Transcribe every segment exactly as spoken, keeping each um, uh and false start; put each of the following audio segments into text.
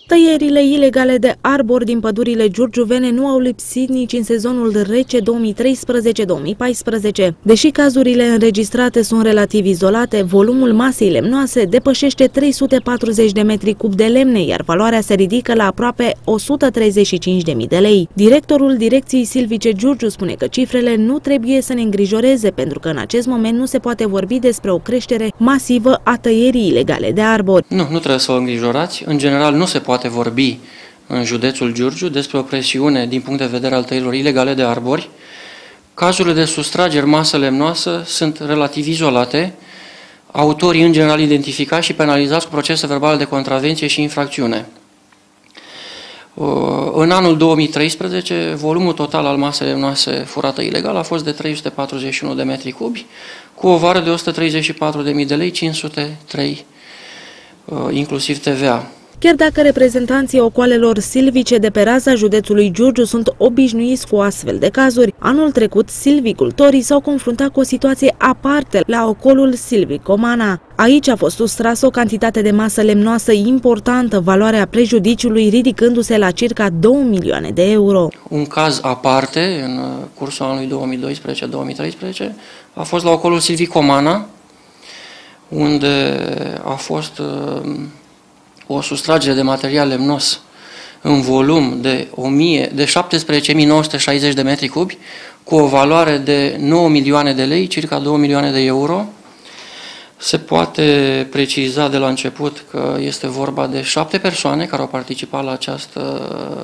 Tăierile ilegale de arbori din pădurile giurgiuvene nu au lipsit nici în sezonul rece două mii treisprezece două mii paisprezece. Deși cazurile înregistrate sunt relativ izolate, volumul masei lemnoase depășește trei sute patruzeci de metri cub de lemne, iar valoarea se ridică la aproape o sută treizeci și cinci de mii de lei. Directorul Direcției Silvice Giurgiu spune că cifrele nu trebuie să ne îngrijoreze, pentru că în acest moment nu se poate vorbi despre o creștere masivă a tăierii ilegale de arbori. Nu, nu trebuie să vă îngrijorați. În general nu se poate vorbi în județul Giurgiu despre o presiune din punct de vedere al tăierilor ilegale de arbori. Cazurile de sustrageri masă lemnoasă sunt relativ izolate, autorii în general identificați și penalizați cu procese verbale de contravenție și infracțiune. În anul două mii treisprezece, volumul total al masei lemnoase furată ilegal a fost de trei sute patruzeci și unu de metri cubi, cu o vară de o sută treizeci și patru de mii de lei, cinci sute trei, inclusiv T V A. Chiar dacă reprezentanții ocoalelor silvice de pe raza județului Giurgiu sunt obișnuiți cu astfel de cazuri, anul trecut silvicultorii s-au confruntat cu o situație aparte la ocolul Silvic Comana. Aici a fost sustrasă o cantitate de masă lemnoasă importantă, valoarea prejudiciului ridicându-se la circa două milioane de euro. Un caz aparte în cursul anului două mii doisprezece două mii treisprezece a fost la ocolul Silvic Comana, unde a fost o sustragere de material lemnos în volum de, de șaptesprezece mii nouă sute șaizeci de metri cubi, cu o valoare de nouă milioane de lei, circa două milioane de euro. Se poate preciza de la început că este vorba de șapte persoane care au participat la această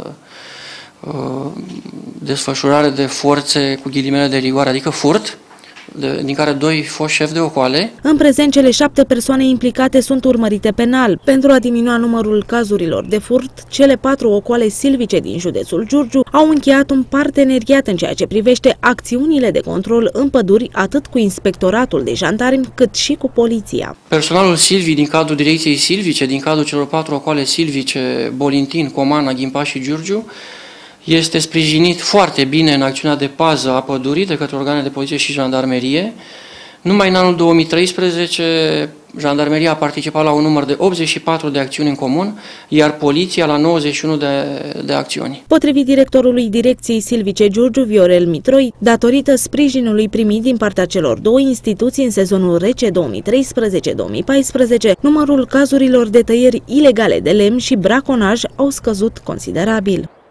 uh, desfășurare de forțe cu ghilimele de rigoare, adică furt, De, din care doi foști șefi de ocoale. În prezent, cele șapte persoane implicate sunt urmărite penal. Pentru a diminua numărul cazurilor de furt, cele patru ocoale silvice din județul Giurgiu au încheiat un parteneriat în ceea ce privește acțiunile de control în păduri, atât cu Inspectoratul de Jandarmi, cât și cu poliția. Personalul silvic din cadrul Direcției Silvice, din cadrul celor patru ocoale silvice, Bolintin, Comana, Ghimpa și Giurgiu, este sprijinit foarte bine în acțiunea de pază a pădurii de către organe de poliție și jandarmerie. Numai în anul două mii treisprezece, jandarmeria a participat la un număr de optzeci și patru de acțiuni în comun, iar poliția la nouăzeci și unu de, de acțiuni. Potrivit directorului Direcției Silvice Giurgiu, Viorel Mitroi, datorită sprijinului primit din partea celor două instituții în sezonul rece două mii treisprezece două mii paisprezece, numărul cazurilor de tăieri ilegale de lemn și braconaj au scăzut considerabil.